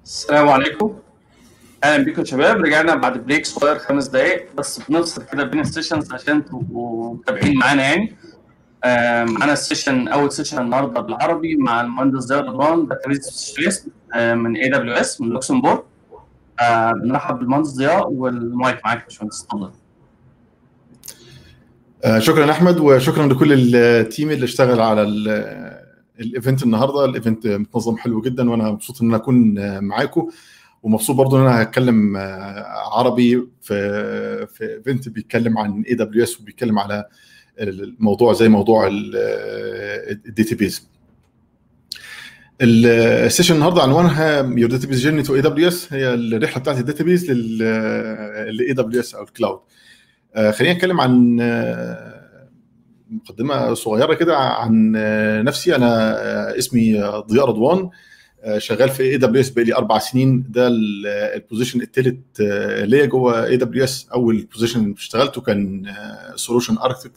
السلام عليكم. اهلا بيكم يا شباب. رجعنا بعد بريك صغير 5 دقائق بس بنفصل كده بين السيشنز عشان تبقوا متابعين معانا يعني. معانا السيشن، اول سيشن النهارده بالعربي مع المهندس ضياء رضوان، داتابيز سبيشاليست من اي دبليو اس من لوكسمبورغ. بنرحب بالمهندس ضياء، والمايك معاك يا باشمهندس، اتفضل. شكرا احمد، وشكرا لكل التيم اللي اشتغل على الايفنت النهارده. الايفنت متنظم حلو جدا، وانا مبسوط ان انا اكون معاكم، ومبسوط برضو ان انا هتكلم عربي في ايفنت بيتكلم عن اي دبليو اس، وبيتكلم على الموضوع زي موضوع الداتابيز. السيشن النهارده عنوانها يور داتابيز جيرني تو اي دبليو اس، هي الرحله بتاعت الداتابيز للاي دبليو اس او الكلاود. خلينا نتكلم عن مقدمه صغيره كده عن نفسي. انا اسمي ضياء رضوان، شغال في اي دبليو اس بقالي 4 سنين. ده البوزيشن الثالث ليا جوه اي دبليو اس. اول بوزيشن اشتغلته كان سولوشن اركتكت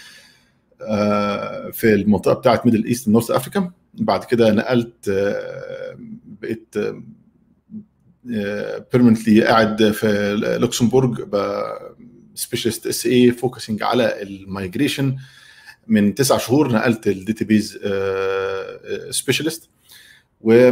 في المنطقه بتاعه ميدل ايست نورث افريكا. بعد كده نقلت، بقيت بيرمنتلي قاعد في لوكسمبورغ سبيشالست اس اي فوكسنج على المايجريشن. من 9 شهور نقلت الداتابيز سبيشالست، و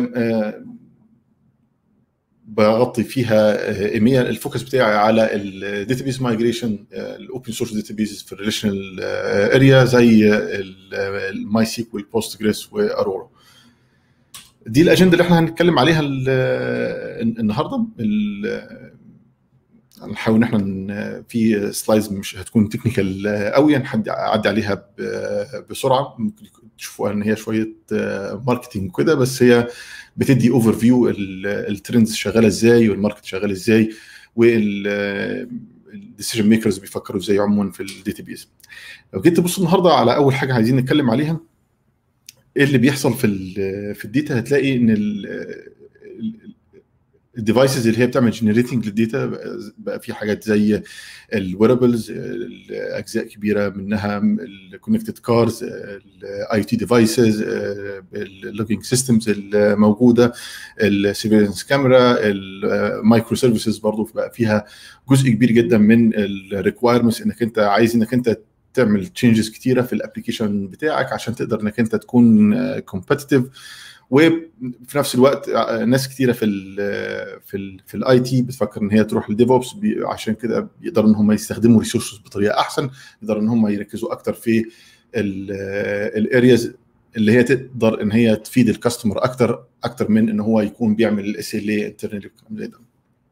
بغطي فيها ايميا. الفوكس بتاعي على الداتابيز مايجريشن، الاوبن سورس داتابيز في الريليشنال اريا زي الماي سيكوال، بوست جريس، وارورا. دي الاجنده اللي احنا هنتكلم عليها النهارده. هنحاول ان احنا في سلايدز مش هتكون تكنيكال قوي، هنعدي عليها بسرعه. ممكن تشوفوها ان هي شويه ماركتنج كده، بس هي بتدي اوفر فيو الترندز شغاله ازاي، والماركت شغال ازاي، والديسيجن ميكرز بيفكروا ازاي عموما في الداتابيز. لو جيت تبص النهارده على اول حاجه عايزين نتكلم عليها، ايه اللي بيحصل في الداتا، هتلاقي ان الديفايسز اللي هي بتعمل جنريتنج للداتا بقى في حاجات زي الويربلز، اجزاء كبيره منها الكونكتد كارز، الاي تي ديفايسز، اللوجينج سيستمز الموجوده، السيرفيلانس كاميرا، المايكرو سيرفيسز برضو بقى فيها جزء كبير جدا من الريكوايرمنتس، انك انت عايز انك انت تعمل تشينجز كتيره في الابلكيشن بتاعك عشان تقدر انك انت تكون كومبتيتيف. وفي نفس الوقت ناس كتيره في الاي تي بتفكر ان هي تروح للديفوبس، عشان كده بيقدروا ان هم يستخدموا ريسورسز بطريقه احسن، يقدروا ان هم يركزوا اكتر في الارياز اللي هي تقدر ان هي تفيد الكاستمر اكتر من ان هو يكون بيعمل الاس ال اي انترنالي زي ده.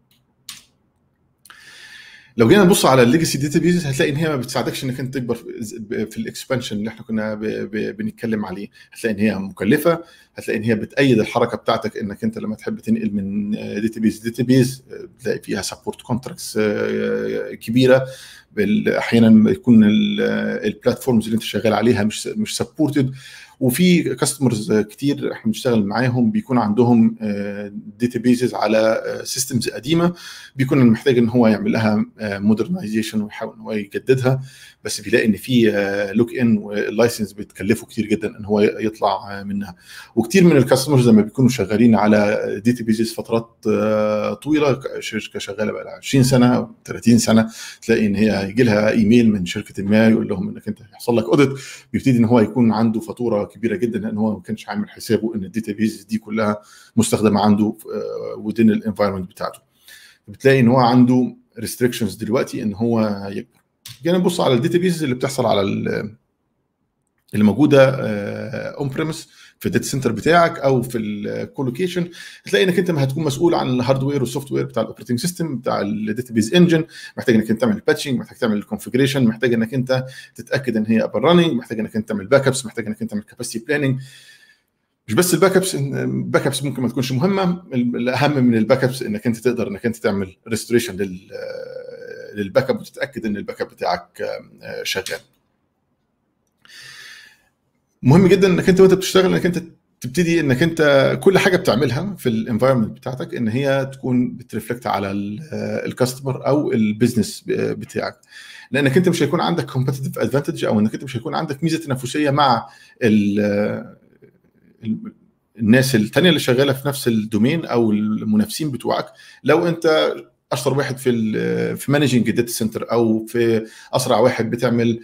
لو جينا نبص على الليجاسي داتابيز، هتلاقي ان هي ما بتساعدكش انك انت تكبر في الاكسبانشن اللي احنا كنا بنتكلم عليه. هتلاقي ان هي مكلفه، هتلاقي ان هي بتأيد الحركه بتاعتك، انك انت لما تحب تنقل من داتابيز بتلاقي فيها سبورت كونتراكتس كبيره. احيانا يكون البلاتفورمز اللي انت شغال عليها مش سبورتد، وفي كاستمرز كتير احنا بنشتغل معاهم بيكون عندهم داتابيزز على سيستمز قديمه، بيكون محتاج ان هو يعمل لها مودرنايزيشن ويحاول ان هو يجددها، بس بيلاقي ان في لوك ان واللايسنس بتكلفه كتير جدا ان هو يطلع منها. وكتير من الكاستمرز لما بيكونوا شغالين على داتابيز فترات طويله، شركه شغاله بقى لها 20 سنه 30 سنه، تلاقي ان هي يجي لها ايميل من شركه ما يقول لهم انك انت هيحصل لك اوديت، بيبتدي ان هو يكون عنده فاتوره كبيره جدا لان هو ما كانش عامل حسابه ان الداتابيز دي كلها مستخدمه عنده ودين الانفايرمنت بتاعته. بتلاقي ان هو عنده ريستريكشنز دلوقتي ان هو يكبر. جينا نبص على الداتابيز اللي بتحصل على اللي موجوده اون بريمس في الداتا سنتر بتاعك او في الكولوكيشن، هتلاقي انك انت ما هتكون مسؤول عن الهاردوير والسوفت وير بتاع الاوبريتنج سيستم بتاع الداتابيز انجن، محتاج انك انت تعمل باتشنج، محتاج تعمل الكونفيجريشن، محتاج انك انت تتاكد ان هي اب راننج، محتاج انك انت تعمل باك ابس، محتاج انك انت تعمل كاباسيتي بلاننج. مش بس الباك ابس ممكن ما تكونش مهمه، الاهم من الباك ابس انك انت تقدر انك انت تعمل ريستوريشن للباك اب وتتاكد ان الباك اب بتاعك شغال. مهم جدا انك انت وانت بتشتغل انك انت تبتدي انك انت كل حاجه بتعملها في الانفايرمنت بتاعتك ان هي تكون بترفلكت على الكاستمر او البيزنس بتاعك، لانك انت مش هيكون عندك كومبيتيتيف ادفانتج، او انك انت مش هيكون عندك ميزه تنافسيه مع الناس الثانيه اللي شغاله في نفس الدومين او المنافسين بتوعك، لو انت اشطر واحد في مانجنج الداتا سنتر، او في اسرع واحد بتعمل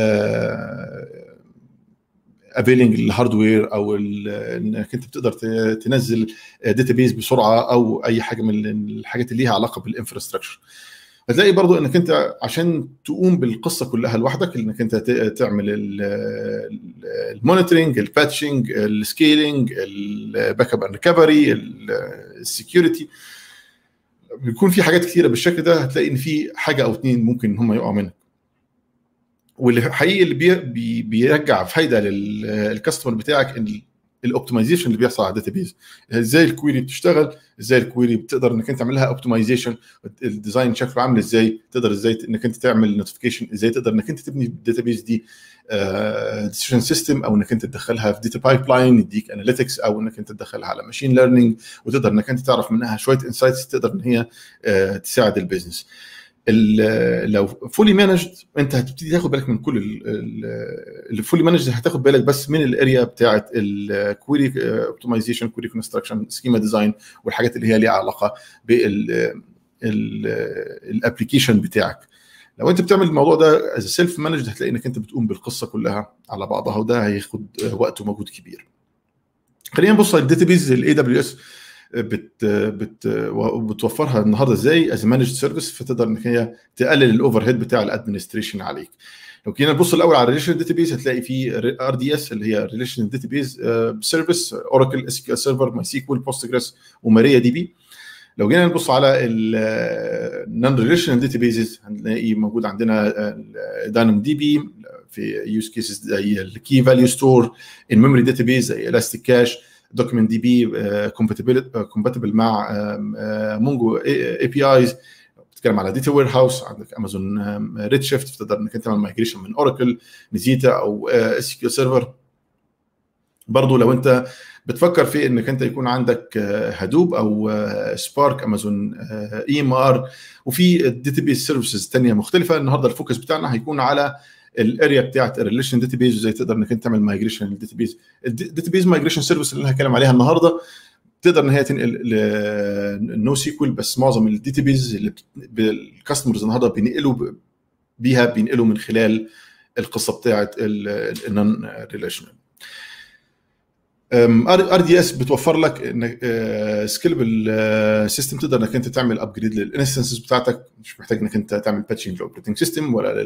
افيلنج الهاردوير، او انك انت بتقدر تنزل داتابيز بسرعه، او اي حاجه من الحاجات اللي ليها علاقه بالانفراستراكشر، هتلاقي برضو انك انت عشان تقوم بالقصه كلها لوحدك، انك انت تعمل المونيتورنج، الباتشنج، السكيلينج، الباك اب اند ريكفري، السكيورتي، بيكون في حاجات كثيره بالشكل ده، هتلاقي ان في حاجه او اتنين ممكن ان هم يقعوا منك. واللي حقيقي اللي بيرجع فايده للكاستمر بتاعك ان الاوبتمايزيشن اللي بيحصل على الداتابيز، ازاي الكويري بتشتغل، ازاي الكويري بتقدر انك انت تعملها اوبتمايزيشن، الديزاين شكله عامل ازاي، تقدر ازاي انك انت تعمل نوتيفيكيشن، ازاي تقدر انك انت تبني الداتابيز دي ديسيشن سيستم، او انك انت تدخلها في داتا بايب لاين يديك اناليتكس، او انك انت تدخلها على ماشين ليرنينج وتقدر انك انت تعرف منها شويه انسايتس تقدر ان هي تساعد البيزنس. لو فولي مانجد انت هتبتدي تاخد بالك من كل الفولي مانجد، هتاخد بالك بس من الاريا بتاعه الكويري اوبتمايزيشن، كويري كونستراكشن، سكيما ديزاين، والحاجات اللي هي ليها علاقه بالابلكيشن بتاعك. لو انت بتعمل الموضوع ده از سيلف مانجد هتلاقي انك انت بتقوم بالقصه كلها على بعضها، وده هياخد وقت ومجهود كبير. خلينا نبص على الداتابيز الاي دبليو اس بتوفرها النهارده ازاي از مانجد سيرفيس، فتقدر انك هي تقلل الاوفر هيد بتاع الادمنستريشن عليك. لو جينا نبص الاول على الريليشن داتابيز هتلاقي في ار دي اس اللي هي ريليشن داتابيز سيرفيس، اوراكل، اس كيو سيرفر، ماي سيكوال، بوستجريس، وماريا دي بي. لو جينا نبص على النون ريليشن داتابيز هنلاقي موجود عندنا داينامو دي بي في يوز كيسز زي الكي فاليو ستور، الميموري داتابيز زي الاستيك كاش، دوكيمنت دي بي كومباتبل مع مونجو اي بي ايز. بتتكلم على داتا وير هاوس، عندك امازون ريد شيفت، تقدر انك انت تعمل مايجريشن من اوراكل، نزيتا، او اس كيو سيرفر. برضو لو انت بتفكر في انك انت يكون عندك هادوب او سبارك، امازون اي ام ار، وفي الداتابيز سيرفيسز ثانيه مختلفه. النهارده الفوكس بتاعنا هيكون على الاريا بتاعت الريليشن داتابيز، وازاي تقدر انك انت تعمل مايجريشن للداتابيز. الداتابيز مايجريشن سيرفيس اللي انا هتكلم عليها النهارده تقدر ان هي تنقل نو سيكوال، بس معظم الداتابيز اللي الكاستمرز النهارده بينقلوا من خلال القصه بتاعت النون ريليشنال. ار دي اس بتوفر لك انك سكيلبل سيستم، تقدر انك انت تعمل ابجريد للانستنسز بتاعتك، مش محتاج انك انت تعمل باتشنج للاوبريتنج سيستم ولا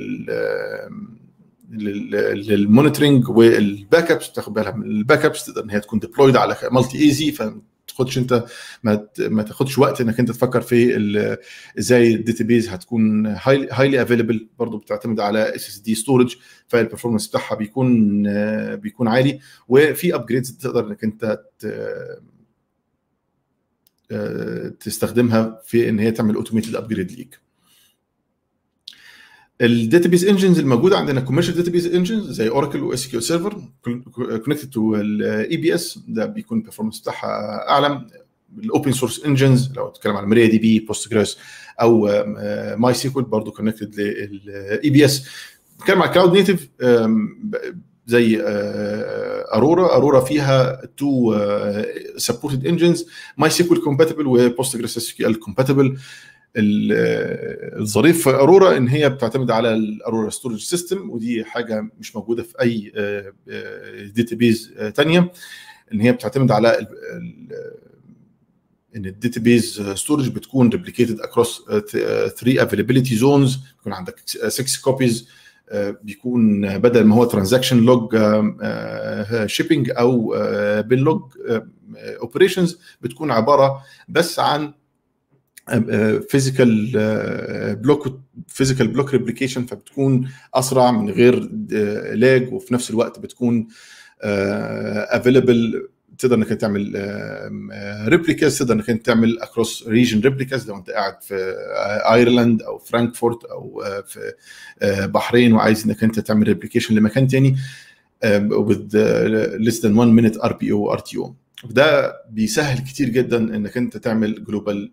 للمونيتورنج والباك ابس، تاخد بالها من الباك ابس، تقدر ان هي تكون ديبلويد على مالتي ايزي، تاخدش انت ما تاخدش وقت انك انت تفكر في ازاي الداتابيز هتكون هايلي افيلبل. برضو بتعتمد على اس اس دي ستورج، فالبرفورمانس بتاعها بيكون عالي، وفي ابجريدز تقدر انك انت تستخدمها في ان هي تعمل اوتوميتد ابجريد ليك. الداتابيز انجنز الموجوده عندنا كوميرشال داتابيز انجنز زي اوراكل واس كيو سيرفر كونكتد تو الاي بي اس، ده بيكون البرفورمانس بتاعها اعلى. الاوبن سورس انجنز لو تتكلم عن ماريا دي بي، بوستجريس، او ماي سيكوال برضه كونكتد للاي بي اس. بنتكلم عن كلاود نيتيف زي ارورا فيها تو سبورتد انجنز، ماي سيكوال كومباتبل وبوستجريس اس كيو ال كومباتبل. الظريف في ارورا ان هي بتعتمد على الارورا ستورج سيستم، ودي حاجه مش موجوده في اي داتابيز ثانيه، ان هي بتعتمد على ان الداتابيز ستورج بتكون ريبليكيتد اكروس 3 افيلابيلتي زونز، بيكون عندك 6 كوبيز، بيكون بدل ما هو ترانزاكشن لوج شيبنج او بين لوج اوبريشنز، بتكون عباره بس عن فيزيكال بلوك ريبليكيشن، فبتكون اسرع من غير لاج، وفي نفس الوقت بتكون افيلبل. تقدر انك تعمل ريبليكاز، تقدر انك تعمل اكروس ريجن ريبليكاز لو انت قاعد في ايرلند او فرانكفورت او في بحرين وعايز انك انت تعمل ريبليكيشن لمكان تاني with less than 1 minute RPO RTO. ده بيسهل كتير جدا انك انت تعمل جلوبال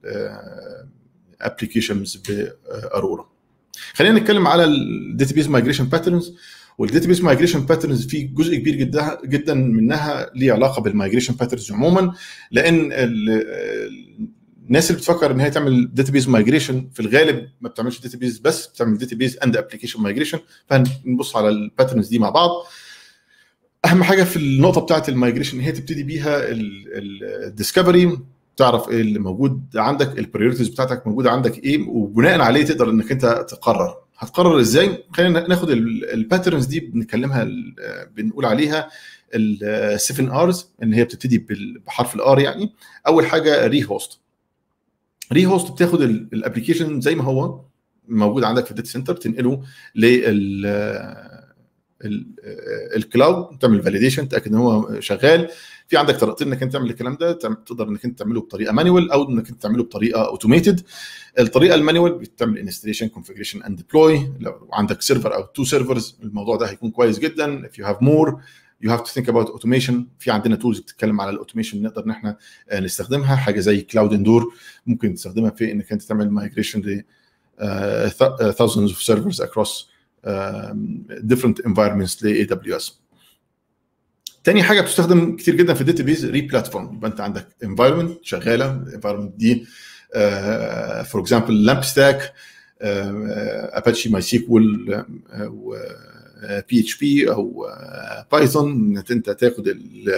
ابلكيشنز بارورا. خلينا نتكلم على الداتابيز مايجريشن باترنز، والداتابيس مايجريشن باترنز في جزء كبير جدا منها ليه علاقه بالمايجريشن باترنز عموما، لان الناس اللي بتفكر ان هي تعمل داتابيس مايجريشن في الغالب ما بتعملش داتابيس بس، بتعمل داتابيس اند ابلكيشن مايجريشن. فهنبص على الباترنز دي مع بعض. اهم حاجه في النقطه بتاعه المايجريشن هي تبتدي بيها الديسكفري، تعرف ايه اللي موجود عندك، البريوريتيز بتاعتك موجوده عندك ايه، وبناء عليه تقدر انك انت تقرر. هتقرر ازاي؟ خلينا ناخد الباترنز دي بنتكلمها، بنقول عليها ال 7 ارز ان هي بتبتدي بحرف الار. يعني اول حاجه ري هوست. ري هوست بتاخد الابلكيشن زي ما هو موجود عندك في الداتا سنتر، تنقله الكلاود، تعمل فاليديشن، تاكد ان هو شغال. في عندك طريقتين انك انت تعمل الكلام ده، تقدر انك انت تعمله بطريقه مانوال او انك انت تعمله بطريقه اوتوميتد. الطريقه المانوال بتعمل انستليشن كونفيجريشن اند ديبلوي. لو عندك سيرفر او 2 سيرفرز الموضوع ده هيكون كويس جدا. if you have more you have to think about automation. في عندنا تولز بتتكلم على الاوتوميشن نقدر ان احنا نستخدمها، حاجه زي كلاود اندور ممكن تستخدمها في انك انت تعمل مايجريشن ل thousands of servers across different environments ل AWS. تاني حاجه بتستخدم كتير جدا في الداتابيز ري بلاتفورم. يبقى انت عندك environment شغاله، الانفايرمنت دي فور اكزامبل لامب ستاك، اباتشي ماي سيكوال، بي اتش بي او بايثون. انت تاخد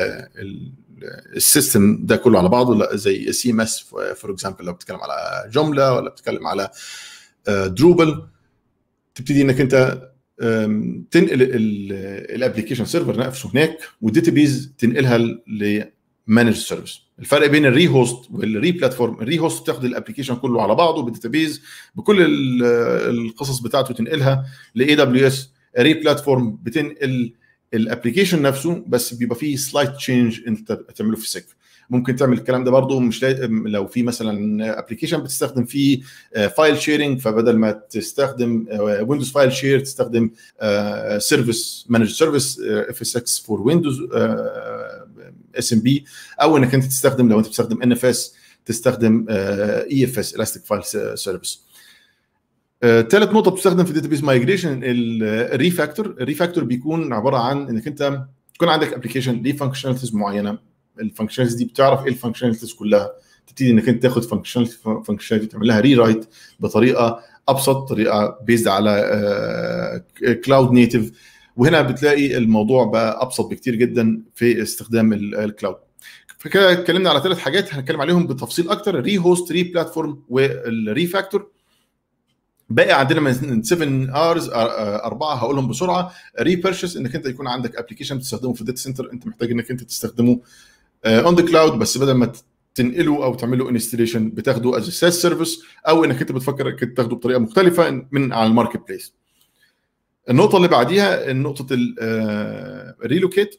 السيستم ده كله على بعضه زي سي ام اس فور اكزامبل، لو بتتكلم على جمله ولا بتتكلم على دروبل. تبتدي انك انت تنقل الابلكيشن سيرفر نفسه هناك، والداتابيز تنقلها لمانج سيرفيس. الفرق بين الري هوست والري بلاتفورم، الري هوست بتاخد الابلكيشن كله على بعضه بالداتابيز بكل القصص بتاعته تنقلها لاي دبليو اس. الري بلاتفورم بتنقل الابلكيشن نفسه بس بيبقى فيه سلايت تشينج انت تعمله في السك. ممكن تعمل الكلام ده برضو، مش لو في مثلا ابلكيشن بتستخدم فيه فايل شيرنج، فبدل ما تستخدم ويندوز فايل شير تستخدم سيرفيس مانج سيرفيس اف اس اكس فور ويندوز اس ام بي، او انك انت تستخدم لو انت بتستخدم ان اف اس تستخدم اي اف اس الاستيك فايل سيرفيس. ثالث نقطه بتستخدم في الداتابيز مايجريشن الريفاكتور. الريفاكتور بيكون عباره عن انك انت تكون عندك ابلكيشن ليه فانكشناليتيز معينه، الفانكشناليتيز دي بتعرف ايه الفانكشناليتيز كلها، تبتدي انك انت تاخد فانكشناليتي تعمل لها ري رايت بطريقه ابسط، طريقه بيزد على كلاود نيتيف. وهنا بتلاقي الموضوع بقى ابسط بكتير جدا في استخدام الكلاود. فكده اتكلمنا على 3 حاجات هنتكلم عليهم بالتفصيل اكتر: ري هوست، ري بلاتفورم، والريفاكتور. باقي عندنا من 7 ارز 4 هقولهم بسرعه. ري بيرشيس، انك انت يكون عندك ابلكيشن بتستخدمه في الداتا سنتر، انت محتاج انك انت تستخدمه اون ذا كلاود، بس بدل ما تنقله او تعمل له انستليشن بتاخده از ساس سيرفيس، او انك انت بتفكر انك تاخده بطريقه مختلفه من على الماركت بليس. النقطه اللي بعديها نقطه الريلوكيت،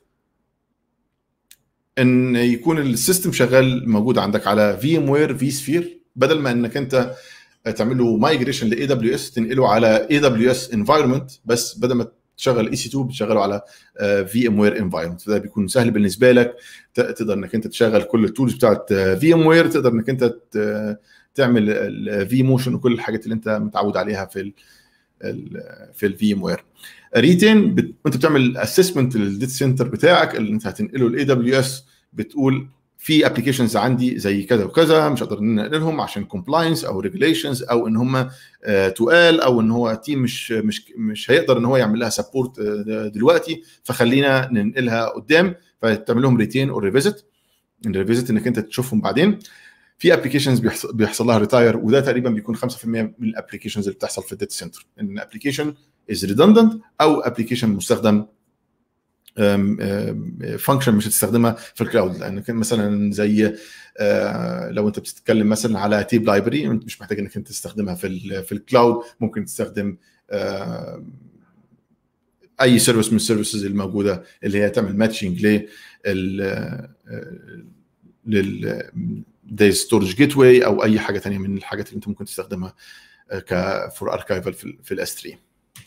ان يكون السيستم شغال موجود عندك على في ام وير في سفير، بدل ما انك انت تعمل له مايجريشن لاي دبليو اس تنقله على اي دبليو اس انفايرمنت، بس بدل ما تشغل اي سي 2 بتشغله على في ام وير انفايرمنت. ده بيكون سهل بالنسبه لك، تقدر انك انت تشغل كل التولز بتاعت في ام وير، تقدر انك انت تعمل الفي موشن وكل الحاجات اللي انت متعود عليها في الفي ام وير. ريتين، انت بتعمل اسسمنت للداتا سنتر بتاعك اللي انت هتنقله لاي دبليو اس، بتقول في ابلكيشنز عندي زي كذا وكذا مش هقدر ننقلهم عشان كومبلاينس او ريجوليشنز، او ان هم تقال، او ان هو تيم مش هيقدر ان هو يعمل لها سبورت دلوقتي، فخلينا ننقلها قدام. فتعمل لهم ريتين او ريفيزيت. الريفيزيت انك انت تشوفهم بعدين. في ابلكيشنز بيحصل لها ريتاير، وده تقريبا بيكون 5% من الابلكيشنز اللي بتحصل في الداتا سنتر، ان الابلكيشن از ريدندنت او ابلكيشن مستخدم فانكشن مش هتستخدمها في الكلاود. لان كان مثلا زي لو انت بتتكلم مثلا على تيب لايبرري، انت مش محتاج انك انت تستخدمها في الكلاود، ممكن تستخدم اي سيرفيس من السيرفيسز الموجوده اللي هي تعمل ماتشنج لل ستورج جيت واي او اي حاجه ثانيه من الحاجات اللي انت ممكن تستخدمها فور اركايفل في الاس 3.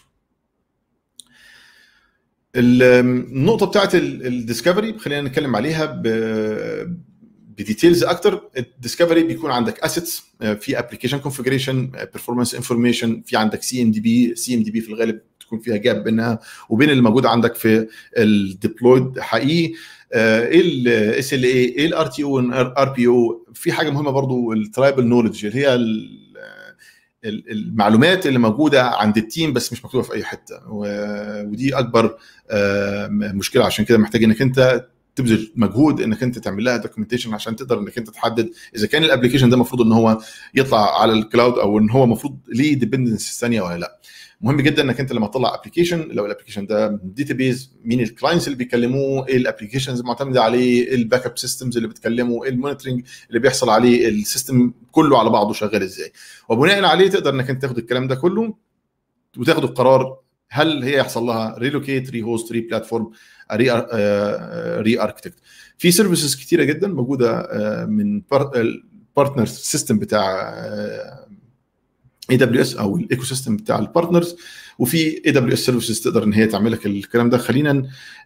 النقطه بتاعت الديسكفري خلينا نتكلم عليها بديتيلز اكتر. الديسكفري بيكون عندك اسيتس، في ابلكيشن كونفيجريشن، بيرفورمانس انفورميشن، في عندك سي ام دي بي. في الغالب تكون فيها جاب بينها وبين اللي موجود عندك في الديبلويد حقيقي. ايه الاس ال اي، ايه الار تي او والار بي او. في حاجه مهمه برضو الترايبل نولج اللي هي المعلومات اللي موجوده عند التيم بس مش مكتوبه في اي حته، ودي اكبر مشكله. عشان كده محتاج انك انت تبذل مجهود انك انت تعمل لها دوكيومنتيشن عشان تقدر انك انت تحدد اذا كان الابلكيشن ده المفروض ان هو يطلع على الكلاود او ان هو المفروض ليه ديبندنس ثانيه ولا لا. مهم جدا انك انت لما تطلع ابلكيشن، لو الابلكيشن ده داتابيز، مين الكلاينتس اللي بيكلموه، ايه الابلكيشنز المعتمده عليه، ايه الباك اب سيستمز اللي بتكلمه، ايه المونيتورنج اللي بيحصل عليه، السيستم كله على بعضه شغال ازاي. وبناء عليه تقدر انك انت تاخد الكلام ده كله وتاخد القرار هل هي يحصل لها ريلوكيت، ري هوست، ري بلاتفورم، ري اركتكت. في سيرفيسز كتيره جدا موجوده من البارتنر سيستم بتاع اي دبليو اس او الايكو سيستم بتاع البارتنرز، وفي اي دبليو اس سيرفيسز تقدر ان هي تعمل لك الكلام ده. خلينا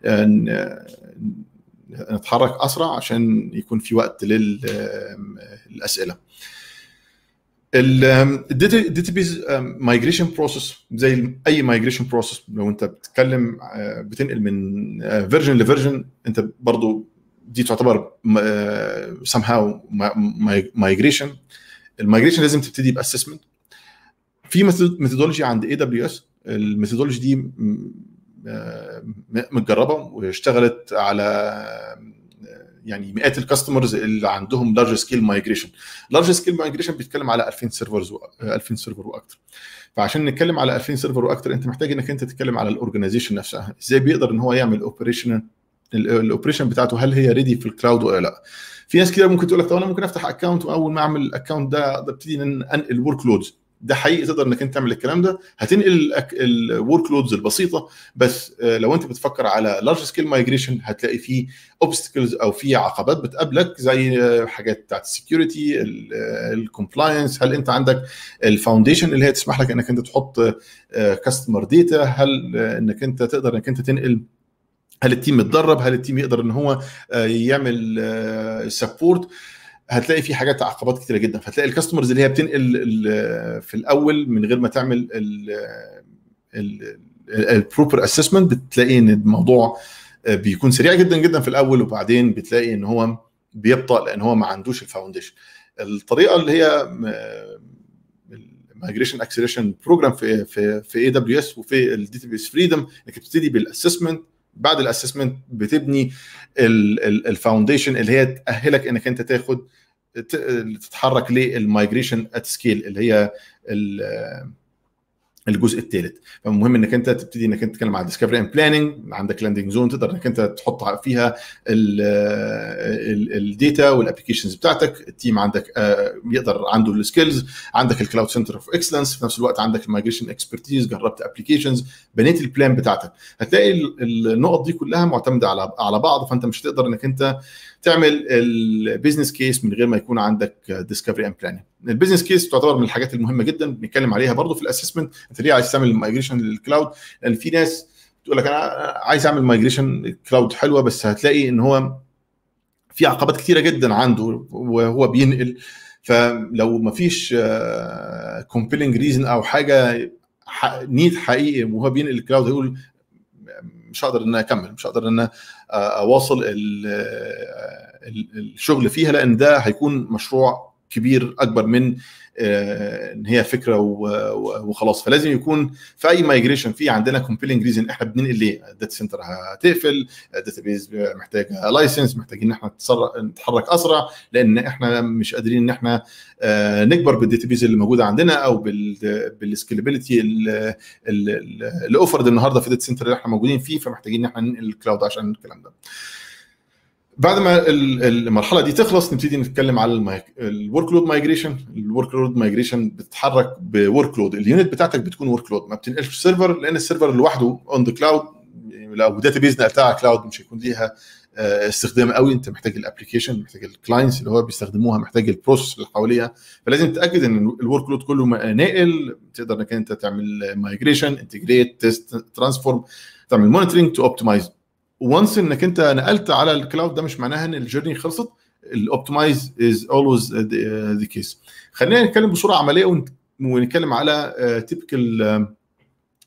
نتحرك اسرع عشان يكون في وقت للاسئله. الداتابيز مايجريشن بروسيس زي اي مايجريشن بروسيس، لو انت بتتكلم بتنقل من فيرجن لفيرجن، انت برضو دي تعتبر somehow مايجريشن. المايجريشن لازم تبتدي باسسمنت. في ميثودولوجي عند اي دبليو اس، الميثودولوجي دي متجربه واشتغلت على يعني مئات الكاستمرز اللي عندهم لارج سكيل مايجريشن. لارج سكيل مايجريشن بيتكلم على 2000 سيرفر واكثر. فعشان نتكلم على 2000 سيرفر واكثر انت محتاج انك انت تتكلم على الاورجنايزيشن نفسها، ازاي بيقدر ان هو يعمل الاوبريشن بتاعته، هل هي ريدي في الكلاود ولا لا. في ناس كده ممكن تقول لك طب انا ممكن افتح اكونت واول ما اعمل الاكونت ده ابتدي انقل ورك لودز. ده حقيقي تقدر انك انت تعمل الكلام ده، هتنقل الورك لودز البسيطه. بس لو انت بتفكر على لارج سكيل مايجريشن هتلاقي فيه اوبستكلز او في عقبات بتقابلك، زي حاجات بتاعت السكيورتي، الكومبلاينس. هل انت عندك الفاونديشن اللي هي تسمح لك انك انت تحط كاستمر داتا؟ هل انك انت تقدر انك انت تنقل؟ هل التيم متدرب؟ هل التيم يقدر ان هو يعمل سبورت؟ هتلاقي في حاجات عقبات كتيره جدا. فهتلاقي الكاستمرز اللي هي بتنقل في الاول من غير ما تعمل البروبر اسسمنت، بتلاقي ان الموضوع بيكون سريع جدا جدا في الاول، وبعدين بتلاقي ان هو بيبطأ لان هو ما عندوش الفاونديشن. الطريقه اللي هي مايجريشن اكسلريشن بروجرام في اي دبليو اس وفي الداتابيس فريدم، انك بتبتدي بالاسسمنت. بعد الاسسمنت بتبني الفاونديشن اللي هي تاهلك انك انت تتحرك للمايجريشن ات سكيل اللي هي الجزء الثالث. فمهم انك انت تبتدي انك انت تتكلم عن ديسكفري اند بلاننج. عندك لاندنج زون تقدر انك انت تحط فيها الداتا والابلكيشنز بتاعتك. التيم عندك يقدر عنده السكيلز، عندك الكلاود سنتر اوف اكسلنس، في نفس الوقت عندك المايجريشن اكسبرتيز، جربت ابلكيشنز، بنيت البلان بتاعتك. هتلاقي النقط دي كلها معتمده على بعض، فانت مش هتقدر انك انت تعمل البيزنس كيس من غير ما يكون عندك ديسكفري اند بلاننج. البيزنس كيس تعتبر من الحاجات المهمه جدا بنتكلم عليها برضو في الاسسمنت. انت ليه عايز تعمل مايجريشن للكلاود؟ لان في ناس تقول لك انا عايز اعمل مايجريشن كلاود حلوه، بس هتلاقي ان هو في عقبات كتيره جدا عنده وهو بينقل. فلو ما فيش كومبيلنج ريزن او حاجه نيد حقيقي وهو بينقل الكلاود، هيقول مش هقدر ان اكمل، مش هقدر ان اواصل الشغل فيها، لان ده هيكون مشروع كبير اكبر من ان هي فكره وخلاص. فلازم يكون في اي مايجريشن في عندنا كومبيلنج ريزن احنا بننقل ليه. الداتا سنتر هتقفل، الداتابيز محتاجه لايسنس، محتاجين ان احنا نتحرك اسرع لان احنا مش قادرين ان احنا نكبر بالداتابيز اللي موجوده عندنا او بالسكيلابيلتي اللي اوفرد النهارده في الداتا سنتر اللي احنا موجودين فيه. فمحتاجين ان احنا ننقل الكلاود عشان الكلام ده. بعد ما المرحله دي تخلص نبتدي نتكلم على الورك لود مايجريشن. الورك لود مايجريشن بتتحرك بورك لود، اليونت بتاعتك بتكون ورك لود، ما بتنقلش سيرفر، لان السيرفر لوحده اون ذا كلاود لو داتابيز نقلتها على كلاود مش هيكون ليها استخدام قوي. انت محتاج الابلكيشن، محتاج الكلاينتس اللي هو بيستخدموها، محتاج البروسيس اللي حواليها. فلازم تتاكد ان الورك لود كله ناقل. تقدر انك انت تعمل مايجريشن، انتجريت، تيست، ترانسفورم، تعمل مونيتورنج، تو اوبتمايز. وانس انك انت نقلت على الكلاود ده مش معناها ان الجيرني خلصت. الاوبتمايز از اولويز ذا كيس. خلينا نتكلم بصوره عمليه ونتكلم على تيبيكال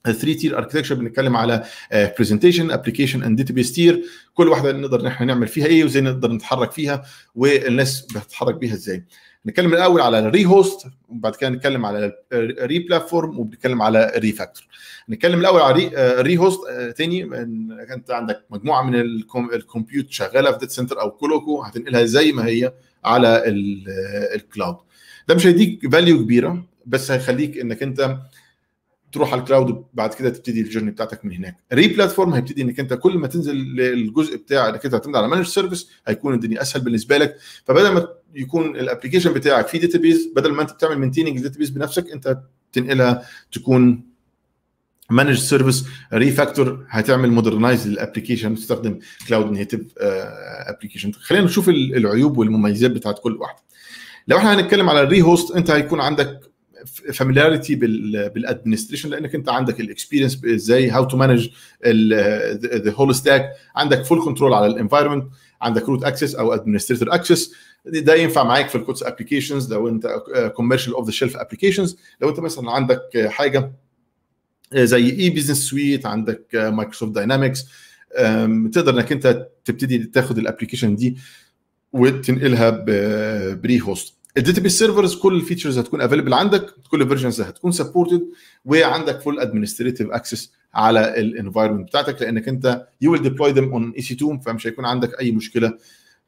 3 تير اركتكتشر بنتكلم على برزنتيشن ابلكيشن اند داتابيس تير، كل واحده نقدر ان احنا نعمل فيها ايه وازاي نقدر نتحرك فيها والناس بتتحرك بيها ازاي. نتكلم الاول على الري هوست وبعد كده نتكلم على الري بلاتفورم وبنتكلم على الري فاكتور. نتكلم الاول على الري هوست. تاني انت عندك مجموعه من الكمبيوت شغاله في داتا سنتر او كولوكو، هتنقلها زي ما هي على الكلاود. ده مش هيديك فاليو كبيره بس هيخليك انك انت تروح على الكلاود بعد كده تبتدي الجيرني بتاعتك من هناك. الري بلاتفورم هيبتدي انك انت كل ما تنزل للجزء بتاع انك انت تعتمد على مانج سيرفيس هيكون الدنيا اسهل بالنسبه لك. فبدل ما يكون الابلكيشن بتاعك في داتابيز، بدل ما انت بتعمل مينتيننج الداتابيز بنفسك انت تنقلها تكون مانج سيرفيس. ري فاكتور هتعمل مودرنايز للابلكيشن تستخدم كلاود نيتيف ابلكيشن. خلينا نشوف العيوب والمميزات بتاعت كل واحده. لو احنا هنتكلم على الري هوست انت هيكون عندك فاميلياريتي بالادمنستريشن لانك انت عندك الاكسبيرينس ازاي هاو تو مانج ذا هول ستاك، عندك فول كنترول على الانفايرمنت، عندك روت اكسس او ادمنستريتور اكسس. ده ينفع معاك في الكودز ابلكيشنز لو انت كوميرشال اوف ذا شيلف ابلكيشنز. لو انت مثلا عندك حاجه زي اي بزنس سويت، عندك مايكروسوفت داينامكس، تقدر انك انت تبتدي تاخد الابلكيشن دي وتنقلها بري هوست. الداتابيس سيرفرز كل الفيتشرز هتكون افيلبل عندك، كل الفيرجنز هتكون سبورتد، وعندك فول ادمنستريتيف اكسس على الانفايرمنت بتاعتك لانك انت يو ويل ديبلوي ذم اون اي سي 2 فمش هيكون عندك اي مشكله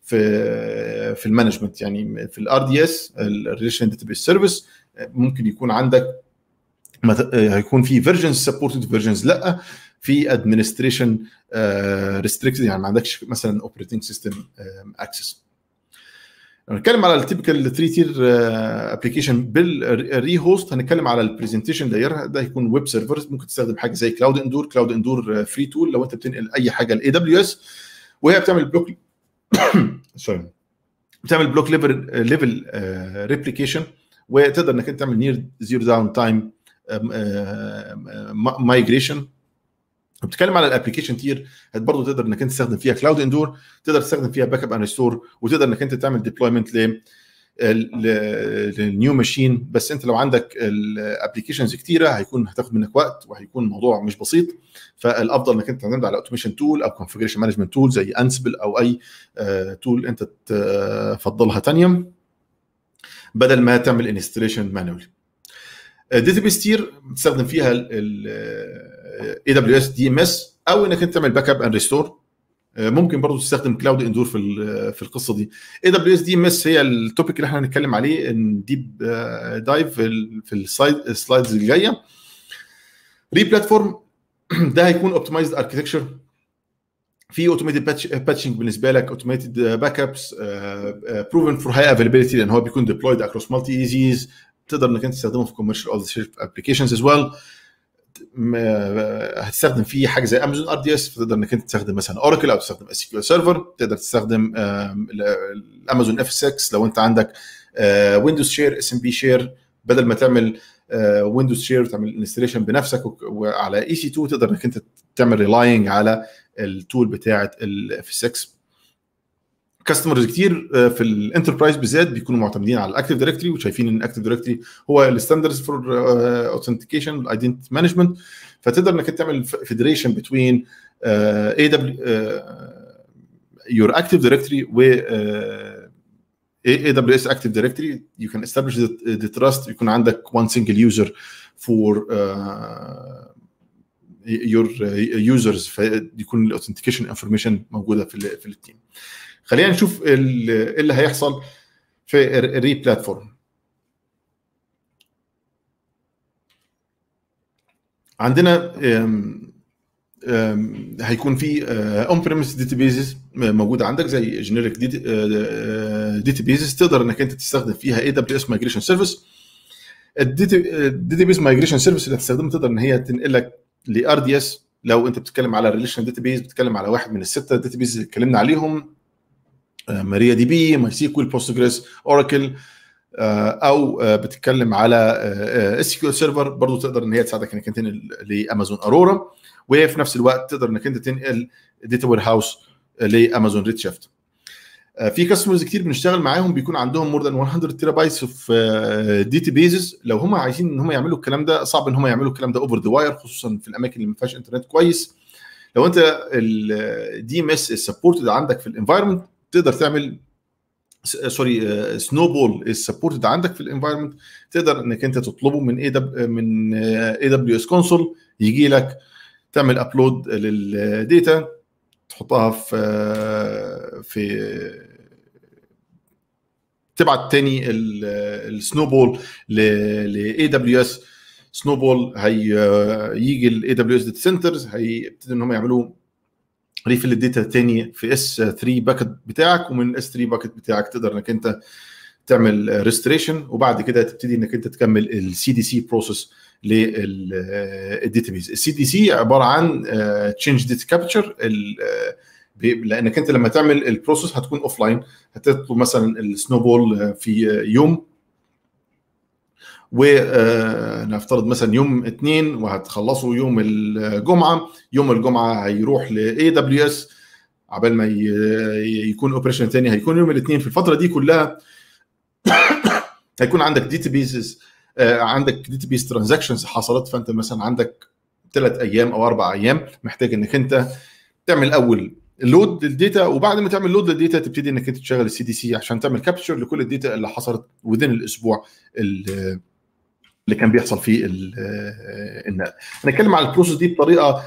في المانجمنت. يعني في الار دي اس الريليشن داتابيس سيرفيس ممكن يكون عندك هيكون في فيرجنز سبورتد فيرجنز لا، في ادمنستريشن ريستريكتد يعني ما عندكش مثلا اوبريتنج سيستم اكسس. هنتكلم على التيبيكال 3 تير ابلكيشن بالري هوست. هنتكلم على البرزنتيشن لاير، ده هيكون ويب سيرفرز. ممكن تستخدم حاجه زي كلاود اندور فري تول لو انت بتنقل اي حاجه لاي دبليو اس، وهي بتعمل بلوك سوري بتعمل بلوك ليفل ريبليكيشن، وتقدر انك انت تعمل نير زيرو داون تايم مايجريشن. بتتكلم على الابلكيشن تير برضه تقدر انك انت تستخدم فيها كلاود اندور، تقدر تستخدم فيها باك اب اند ريستور، وتقدر انك انت تعمل ديبلويمنت للنيو ماشين. بس انت لو عندك الابلكيشنز كتيره هتاخد منك وقت وهيكون الموضوع مش بسيط. فالافضل انك انت تعتمد على اوتوميشن تول او كونفيجريشن مانجمنت تول زي انسبل او اي تول انت تفضلها ثانيه بدل ما تعمل انستليشن مانوال. داتابيس تير بتستخدم فيها اي دبليو اس دي ام اس او انك انت تعمل باك اب اند ريستور. ممكن برضو تستخدم كلاود اندور في القصه دي. اي دبليو اس دي ام اس هي التوبيك اللي احنا هنتكلم عليه ان ديب دايف في السلايدز الجايه. ري بلاتفورم ده هيكون اوبتمايزد اركتكتشر، في اوتوميتد باتشنج بالنسبه لك، اوتوميتد باك ابس، بروفن فور هاي افيلابيلتي لان هو بيكون ديبلويد اكروس مالتي ايزيز. تقدر انك انت تستخدمه في كوميرشال اوف ذا شيلف ابلكيشنز از ويل. هتستخدم فيه حاجه زي امازون ار دي اس، فتقدر انك انت تستخدم مثلا اوراكل او تستخدم اس كيو ال سيرفر. تقدر تستخدم الامازون اف 6 لو انت عندك ويندوز شير اس ام بي شير، بدل ما تعمل ويندوز شير وتعمل انستليشن بنفسك وعلى اي سي 2 تقدر انك انت تعمل ريلاينج على التول بتاعه الاف 6. كاستمرز كتير في الانتربرايز بالذات بيكونوا معتمدين على الاكتيف دايركتوري وشايفين ان الاكتيف دايركتوري هو الستاندردز فور اوثنتيكيشن والايدنتيتي مانجمنت. فتقدر انك تعمل فيدريشن بين اي دبليو يور اكتيف دايركتوري و AWS Active Directory. You can establish the trust. يكون عندك one single user for your users فيكون الاوثنتيكيشن انفورميشن موجوده في التيم. خلينا نشوف اللي هيحصل في الري بلاتفورم. عندنا هيكون في اون بريمس داتابيزز موجوده عندك زي جينيريك داتابيزز تقدر انك انت تستخدم فيها اي دبليو اس مايجريشن سيرفيس. الداتابيز مايجريشن سيرفيس اللي هتستخدمها تقدر ان هي تنقلك لار دي اس. لو انت بتتكلم على ريليشن داتابيز بتتكلم على واحد من السته داتابيز اللي اتكلمنا عليهم، ماريا دي بي، ماي سيكوال، بوستجريس، اوراكل، او بتتكلم على اس كيو ال سيرفر برضو تقدر ان هي تساعدك انك تنقل لامازون ارورا، وفي نفس الوقت تقدر انك انت تنقل داتا وير هاوس لامازون ريد شيفت. في كاستمرز كتير بنشتغل معاهم بيكون عندهم مور ذان 100 تيرا بايتس في داتا بيزز. لو هم عايزين ان هم يعملوا الكلام ده صعب ان هم يعملوا الكلام ده اوفر ذا واير، خصوصا في الاماكن اللي ما فيهاش انترنت كويس. لو انت الدي ام اس سبورتد عندك في الانفايرمنت تقدر تعمل سنو بول سبورتد عندك في الانفايرمنت، تقدر انك انت تطلبه من اي دبليو اس كونسول يجي لك، تعمل ابلود للداتا، تحطها في تبعت تاني السنو بول لاي دبليو اس. سنو بول هيجي الاي دبليو اس داتا سنترز، هيبتدوا ان هم يعملوا ريفيل الداتا تاني في اس 3 باكت بتاعك، ومن اس 3 باكت بتاعك تقدر انك انت تعمل ريستريشن، وبعد كده تبتدي انك انت تكمل السي دي سي بروسيس للداتابيز. السي دي سي عباره عن تشينج داتا كابتشر، لانك انت لما تعمل البروسيس هتكون اوف لاين، هتطلب مثلا السنو بول في يوم، ونفترض مثلا يوم 2 وهتخلصوا يوم الجمعه. يوم الجمعه هيروح لاي دبليو اس، عبال ما يكون اوبريشن ثاني هيكون يوم الاثنين. في الفتره دي كلها هيكون عندك داتابيز، عندك داتابيز ترانزاكشنز حصلت، فانت مثلا عندك 3 ايام او 4 ايام محتاج انك انت تعمل اول لود للداتا، وبعد ما تعمل لود للداتا تبتدي انك انت تشغل السي دي سي عشان تعمل كابتشر لكل الداتا اللي حصلت ودين الاسبوع اللي كان بيحصل فيه النقل. هنتكلم على البروسيس دي بطريقه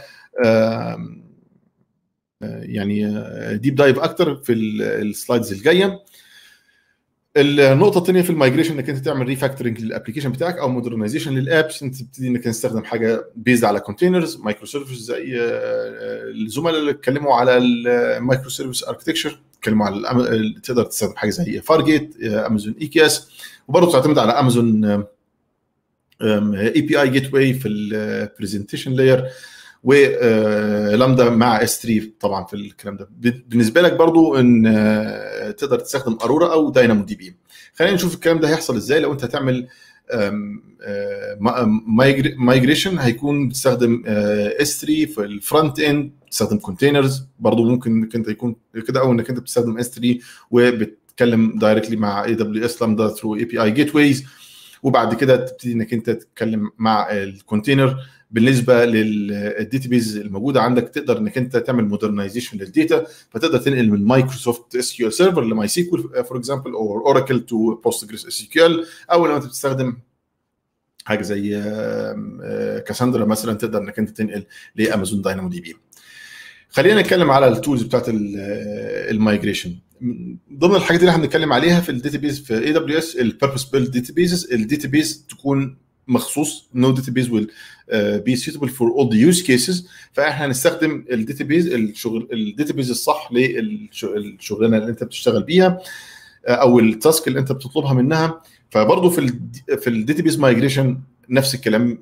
يعني ديب دايف اكتر في السلايدز الجايه. النقطه الثانيه في المايجريشن انك انت تعمل ريفاكتورنج للابلكيشن بتاعك او مودرنايزيشن للابس. انت بتبتدي انك تستخدم حاجه بيزد على كونتينرز، مايكرو سيرفيس، زي الزملاء اللي اتكلموا على المايكرو سيرفيس اركتكتشر اتكلموا على تقدر تستخدم حاجه زي فارجيت، امازون اي كي اس، وبرضه تعتمد على امازون اي بي اي جيت واي في البرزنتيشن لاير، ولامدا مع اس 3 طبعا في الكلام ده. بالنسبه لك برضو ان تقدر تستخدم ارورا او داينامو دي بي. خلينا نشوف الكلام ده هيحصل ازاي. لو انت هتعمل مايجريشن هيكون بتستخدم اس 3 في الفرونت اند، تستخدم كونتينرز برضو، ممكن انك انت يكون كده، او انك انت بتستخدم اس 3 وبتتكلم دايركتلي مع اي دبليو اس لامدا ثرو اي بي اي جيت ويز، وبعد كده تبتدي انك انت تتكلم مع الكونتينر. بالنسبه للداتابيز الموجوده عندك تقدر انك انت تعمل مودرنايزيشن للداتا، فتقدر تنقل من مايكروسوفت اس كيو ال سيرفر لماي سيكوال فور اكزامبل، او اوراكل تو بوستجريس اس كيو ال، او لو انت بتستخدم حاجه زي كاساندرا مثلا تقدر انك انت تنقل لامازون داينامو دي بي. خلينا نتكلم على التولز بتاعت المايجريشن. ضمن الحاجات اللي احنا بنتكلم عليها في الداتابيز في اي دبليو اس البيربس بيلد داتابيز. الداتابيز تكون مخصوص نو داتابيز ويل بي سيتبل فور اول ذا يوز كيسز، فاحنا هنستخدم الداتابيز الداتابيز الصح للشغلانه اللي انت بتشتغل بيها او التاسك اللي انت بتطلبها منها. فبرضه في الداتابيز مايجريشن نفس الكلام،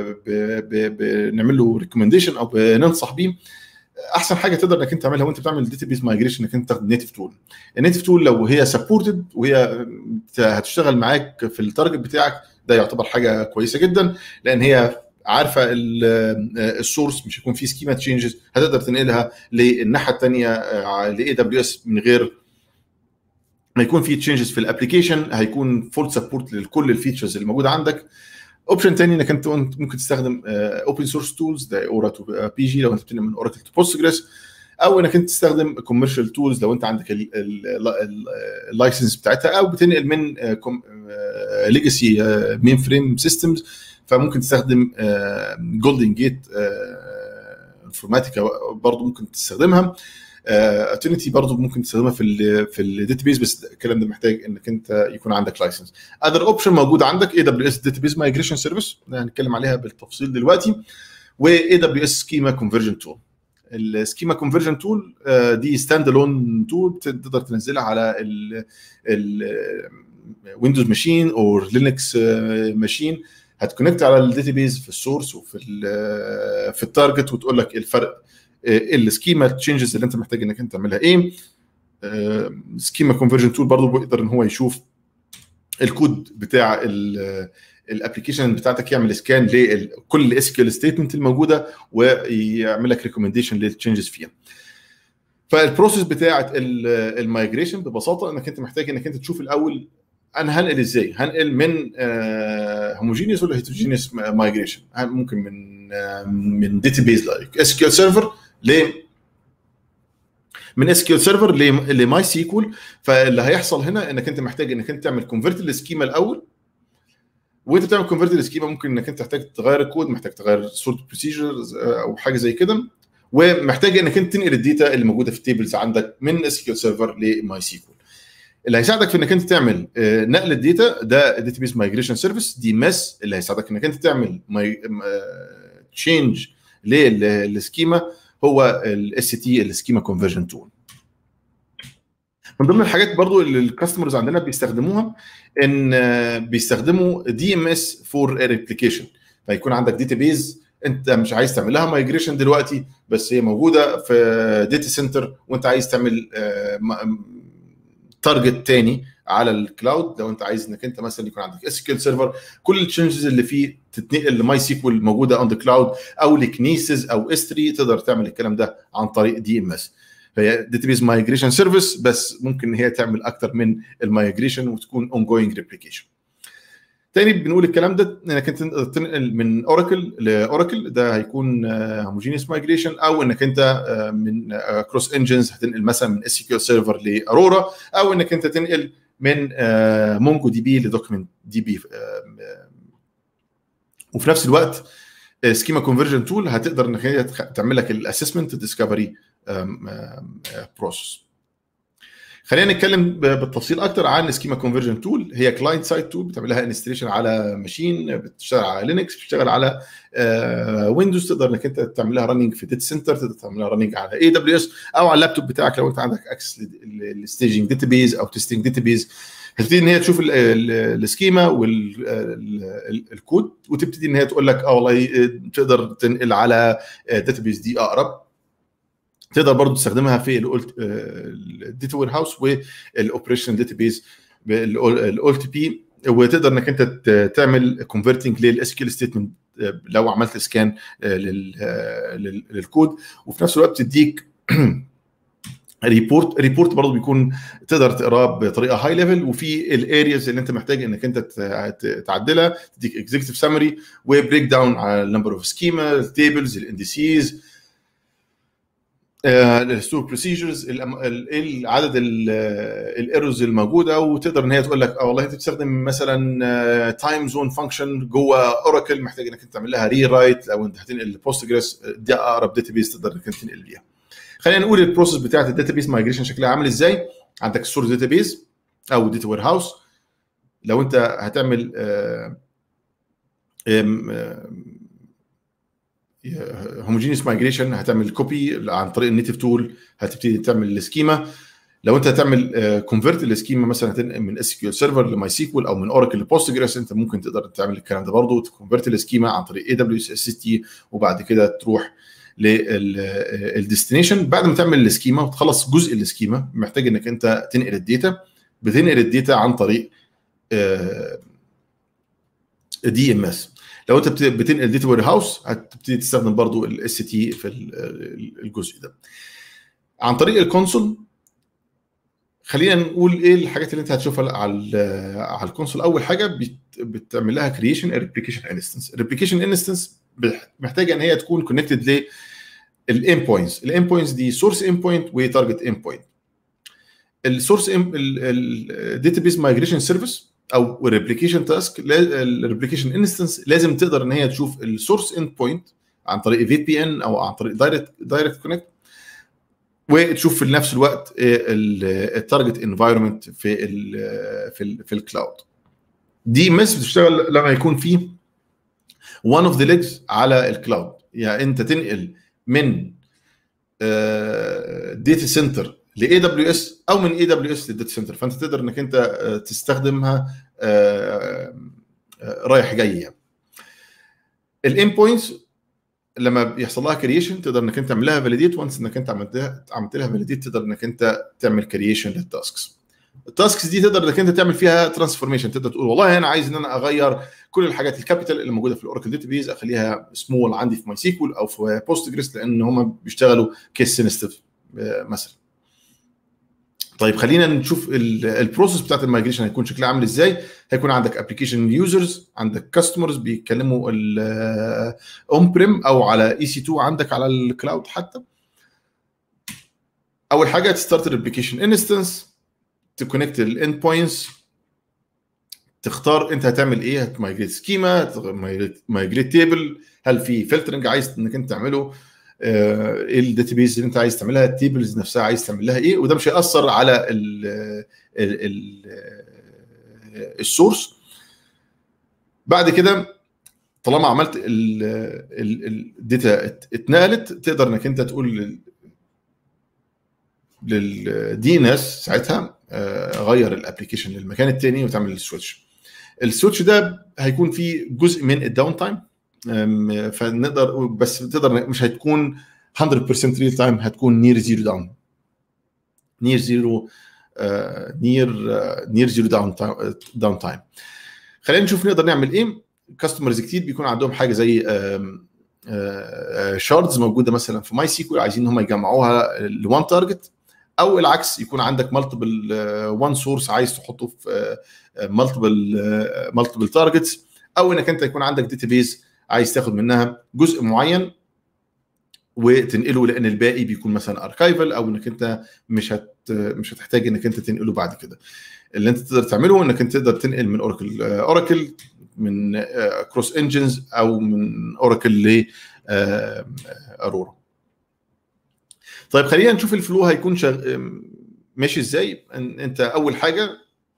بنعمل له ريكومنديشن او بننصح بيه. احسن حاجه تقدر انك انت تعملها وانت بتعمل داتابيز مايجريشن انك انت تاخد نيتف تول. النيتف تول لو هي سبورتد وهي هتشتغل معاك في التارجت بتاعك، ده يعتبر حاجه كويسه جدا، لان هي عارفه السورس، مش هيكون في سكيما تشينجز، هتقدر تنقلها للناحيه الثانيه لاي دبليو اس من غير ما يكون في تشينجز في الابلكيشن، هيكون فول سبورت لكل الفيتشرز اللي موجوده عندك. اوبشن ثاني انك انت ممكن تستخدم اوبن سورس تولز زي اورا تو بي جي لو انت بتنقل من اوراكل تو بوستجريس، او انك انت تستخدم كوميرشال تولز لو انت عندك اللايسنس بتاعتها، او بتنقل من ليجاسي مين فريم سيستمز، فممكن تستخدم جولدن جيت انفورماتيكا برضو ممكن تستخدمها. اترنتي برضو ممكن تستخدمها في الداتابيز، بس الكلام ده محتاج انك انت يكون عندك لايسنس. اذر اوبشن موجود عندك اي دبليو اس داتابيز مايجريشن سيرفيس، هنتكلم عليها بالتفصيل دلوقتي، واي دبليو اس سكيما كونفرجن تول. السكيما كونفرجن تول دي ستاند الون تول تقدر تنزلها على الويندوز ماشين او لينكس ماشين، هتكونكت على الداتابيز في السورس وفي في التارجت، وتقول لك الفرق السكيما تشينجز اللي انت محتاج انك انت تعملها ايه. سكيما كونفرجن تول برضو بيقدر ان هو يشوف الكود بتاع الابلكيشن بتاعتك، يعمل سكان لكل الاس كيو ال ستيتمنت الموجوده، ويعمل لك ريكومنديشن للتشينجز فيها. فالبروسيس بتاعه المايجريشن ببساطه انك انت محتاج انك انت تشوف الاول انا هنقل ازاي، هنقل من هوموجينيوس ولا هيتروجينيوس مايجريشن، ممكن من داتابيز لايك اس كيو ال سيرفر من اس كيو ال سيرفر لماي سيكول. فاللي هيحصل هنا انك انت محتاج انك انت تعمل كونفرت للسكيما الاول، وانت بتعمل كونفرت للسكيما ممكن انك انت تحتاج تغير الكود، محتاج تغير صوره بروسيجرز او حاجه زي كده، ومحتاج انك انت تنقل الداتا اللي موجوده في التيبلز عندك من اس كيو ال سيرفر لماي سيكول. اللي هيساعدك في انك انت تعمل نقل الداتا ده داتابيس مايجريشن سيرفيس دي ماس، اللي هيساعدك انك انت تعمل تشينج للسكيما هو الاس تي السكيما كونفرجن تول. من ضمن الحاجات برضو اللي الكاستمرز عندنا بيستخدموها ان بيستخدموا دي ام اس فور ريبليكيشن. فيكون عندك داتابيز انت مش عايز تعمل لها مايجريشن دلوقتي، بس هي موجوده في داتا سنتر وانت عايز تعمل تارجت تاني على الكلاود. لو انت عايز انك انت مثلا يكون عندك اس كيو سيرفر كل التشينجز اللي فيه تتنقل لماي سيكول موجوده اون ذا كلاود او لكنيسز او اس 3، تقدر تعمل الكلام ده عن طريق دي ام اس. فهي داتابيز مايجريشن سيرفيس، بس ممكن هي تعمل اكتر من المايجريشن وتكون اون جوينج ريبليكيشن. تاني بنقول الكلام ده انك انت تنقل من اوراكل لاوراكل، ده هيكون هوموجينيوس مايجريشن، او انك انت من كروس انجنز هتنقل مثلا من اس كيو سيرفر لارورا، او انك انت تنقل من مونجو دي بي لدوكيمنت دي بي. وفي نفس الوقت سكيما كونفرجن تول هتقدر انك هي تعمل لك الاسسمنت ديسكفري بروسس. خلينا نتكلم بالتفصيل اكتر عن سكيما كونفرجن تول. هي كلاينت سايد تول بتعمل لها انستليشن على ماشين، بتشتغل على لينكس، بتشتغل على ويندوز، تقدر انك انت تعمل لها رننج في داتا سنتر، تقدر تعمل لها رننج على اي دبليو اس او على اللابتوب بتاعك لو انت عندك اكسس للستيجنج داتابيز او تيستنج داتابيز. هتبتدي ان هي تشوف السكيما والكود وتبتدي ان هي تقول لك والله تقدر تنقل على داتابيز دي اقرب. تقدر برضو تستخدمها في الداتا وير هاوس والاوبريشن داتابيز الاول تي بي، وتقدر انك انت تعمل كونفرتنج للاس كيو ال ستيتمنت لو عملت سكان للكود. وفي نفس الوقت تديك ريبورت برضو بيكون تقدر تقراه بطريقه هاي ليفل، وفي الارياز اللي انت محتاج انك انت تعدلها تديك اكزيكتيف سامري وبريك داون على النمبر اوف سكيما، التيبلز، الاندسيز، الستور بروسيجرز، عدد الايرورز الموجوده. وتقدر ان هي تقول لك والله انت بتستخدم مثلا تايم زون فانكشن جوه اوراكل، محتاج انك انت تعمل لها ري رايت. لو انت هتنقل لبوستجريس دي اقرب داتابيس تقدر انك انت تنقل بيها. خلينا نقول البروسيس بتاعه الداتابيس مايجريشن شكلها عامل ازاي. عندك السورس داتابيس او داتا وير هاوس. لو انت هتعمل هوموجينيوس مايجريشن هتعمل كوبي عن طريق النيتيف تول، هتبتدي تعمل السكيما. لو انت هتعمل كونفرت السكيما مثلا هتنقل من اس كيو سيرفر لماي سيكول او من اوراكل لبوستجريس، انت ممكن تقدر تعمل الكلام ده برضه، تكونفرت السكيما عن طريق اي دبليو اس تي، وبعد كده تروح للديستنيشن. بعد ما تعمل السكيما وتخلص جزء السكيما محتاج انك انت تنقل الداتا. بتنقل الداتا عن طريق دي ام اس. لو انت بتنقل داتا وير هاوس هتبتدي تستخدم برضو الاس تي في الجزء ده عن طريق الكونسول. خلينا نقول ايه الحاجات اللي انت هتشوفها على الكونسول. اول حاجه بتعمل لها كرييشن ريبليكيشن انستنس. ريبليكيشن انستنس محتاجه ان هي تكون كونكتد للان بوينتس. الان بوينتس دي سورس ان بوينت وتارجت ان بوينت. السورس الداتابيس مايجريشن سيرفيس او الريبليكيشن تاسك، الريبليكيشن انستنس لازم تقدر ان هي تشوف السورس اند بوينت عن طريق في بي ان او عن طريق دايركت كونكت، وتشوف في نفس الوقت التارجت انفايرمنت في الكلاود. دي مس بتشتغل لما يكون في one of the legs على الكلاود. يعني انت تنقل من داتا سنتر لاي دبليو اس او من اي دبليو اس للداتا سنتر، فانت تقدر انك انت تستخدمها رايح جاي. يعني الان بوينتس لما بيحصل لها كرييشن تقدر انك انت تعمل لها فاليديت. وانس انك انت عملت لها فاليديت تقدر انك انت تعمل كرييشن للتاسكس. التاسكس دي تقدر انك انت تعمل فيها ترانسفورميشن. تقدر تقول والله انا عايز ان انا اغير كل الحاجات الكابيتال اللي موجوده في الاوراكل داتابيز اخليها سمول عندي في ماي سيكول او في بوستجريس، لان هم بيشتغلوا كيس سنسيتيف مثلا. طيب خلينا نشوف البروسيس بتاعت المايجريشن هيكون شكلها عامل ازاي. هيكون عندك ابلكيشن يوزرز، عندك كاستمرز بيتكلموا اون بريم او على EC2 عندك على الكلاود حتى. اول حاجه تستارت الابلكيشن انستنس، تكونكت الاند بوينتس، تختار انت هتعمل ايه، هتمايجريت سكيما، مايجريت تيبل، هل في فلترنج عايز انك انت تعمله، ايه الداتابيز اللي انت عايز تعملها، التيبلز نفسها عايز تعمل لها ايه، وده مش هيأثر على السورس. بعد كده طالما عملت الداتا اتنقلت، تقدر انك انت تقول للدي ان اس ساعتها غير الابلكيشن للمكان الثاني وتعمل السويتش. السويتش ده هيكون فيه جزء من الداون تايم، فنقدر بس تقدر مش هتكون 100% ريل تايم، هتكون نير زيرو داون، نير زيرو داون تايم. خلينا نشوف نقدر نعمل ايه. كاستمرز كتير بيكون عندهم حاجه زي شاردز موجوده مثلا في ماي سيكول، عايزين ان هم يجمعوها لوان تارجت، او العكس يكون عندك مالتيبل وان سورس عايز تحطه في مالتيبل تارجتس، او انك انت يكون عندك داتابيز عايز تاخد منها جزء معين وتنقله، لان الباقي بيكون مثلا اركايفل، او انك انت مش هتحتاج انك انت تنقله بعد كده. اللي انت تقدر تعمله انك انت تقدر تنقل من اوراكل من كروس انجنز، او من اوراكل ل ارورا. طيب خلينا نشوف الفلو هيكون ماشي ازاي. انت اول حاجه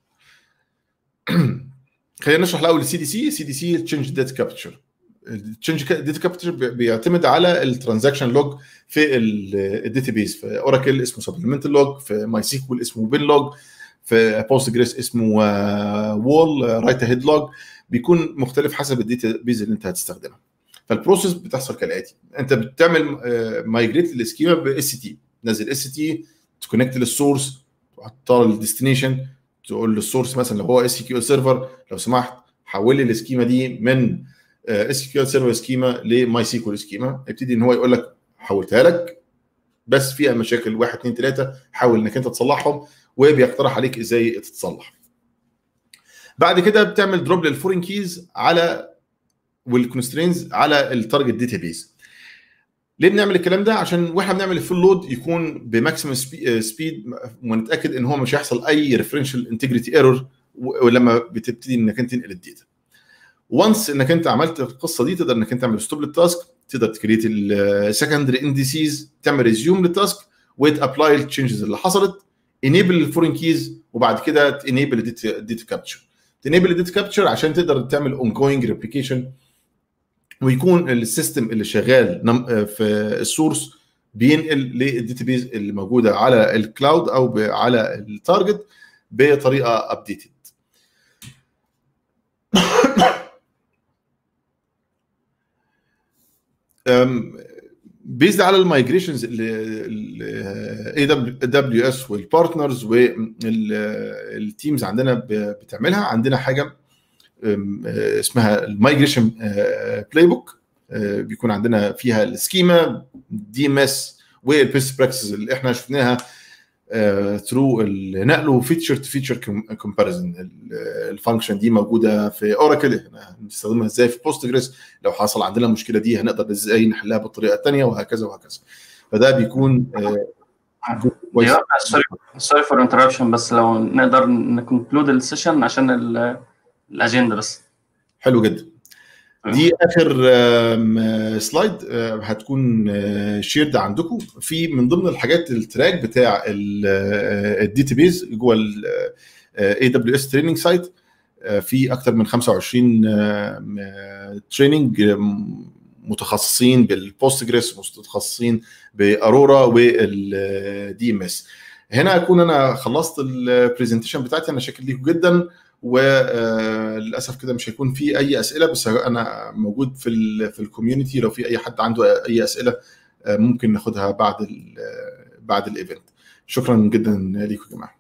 خلينا نشرح الاول السي دي سي تشينج داتا كابتشر. التشينج داتا كابتشر بيعتمد على الترانزاكشن لوج في الداتابيز. في اوراكل اسمه سبلمنتال لوج، في ماي سيكوال اسمه بين لوج، في بوستجريس اسمه وول رايت هيد لوج. بيكون مختلف حسب الداتابيز اللي انت هتستخدمها. فالبروسيس بتحصل كالاتي: انت بتعمل مايجريت للسكيما باس تي، تنزل اس تي، تكونكت للسورس، تحطها للديستنيشن، تقول للسورس مثلا لو هو اس كيو ال سيرفر لو سمحت حول لي السكيما دي من اس كيو ال سيرفر سكيما لماي سيكوال سكيما. يبتدي ان هو يقول لك حولتها لك بس فيها مشاكل 1 2 3، حاول انك انت تصلحهم، وبيقترح عليك ازاي تتصلح. بعد كده بتعمل دروب للفورين كيز على والكونسترينز على التارجت داتابيز. ليه بنعمل الكلام ده؟ عشان واحنا بنعمل الفول لود يكون بماكسيمم سبيد، ونتاكد ان هو مش هيحصل اي ريفرنشال انتجريتي ايرور ولما بتبتدي انك انت تنقل الداتا. وانس انك انت عملت القصه دي، تقدر انك انت تعمل ستوب للتاسك، تقدر تكريت السكندري انديسيز، تعمل ريزيوم للتاسك، وتابلاي التشينجز اللي حصلت، انيبل الفورين كيز، وبعد كده تنيبل الداتا كابتشر. تنيبل الداتا كابتشر عشان تقدر تعمل اون جوينج ريبليكيشن، ويكون السيستم اللي شغال في السورس بينقل للداتابيز اللي موجوده على الكلاود او على التارجت بطريقه ابديتد. بيزد على المايجريشنز الاي دبليو اس والبارتنرز والتيمز عندنا بتعملها. عندنا حاجه اسمها المايجريشن بلاي بوك، بيكون عندنا فيها السكيما دي ام اس والبيست براكتسز اللي احنا شفناها ثرو النقل وفيتشر تو فيتشر كومباريزن. الفانكشن دي موجوده في اوراكل، احنا بنستخدمها ازاي في بوستجريس، لو حصل عندنا المشكله دي هنقدر ازاي نحلها بالطريقه الثانيه، وهكذا وهكذا. فده بيكون سوري فور انتربشن، بس لو نقدر نكونكلود السيشن عشان الاجنده بس. حلو جدا. دي اخر سلايد هتكون شيرد عندكم. في من ضمن الحاجات التراك بتاع الداتابيز جوه الاي دبليو اس تريننج سايت، في اكتر من 25 تريننج متخصصين بالبوستجريس، متخصصين بارورا والدي ام اس. هنا اكون انا خلصت البرزنتيشن بتاعتي. انا شاكر ليكم جدا، وللاسف كده مش هيكون في اي اسئله، بس انا موجود في الكوميونتي لو في اي حد عنده اي اسئله ممكن ناخدها بعد الايفنت. شكرا جدا ليكم يا جماعه.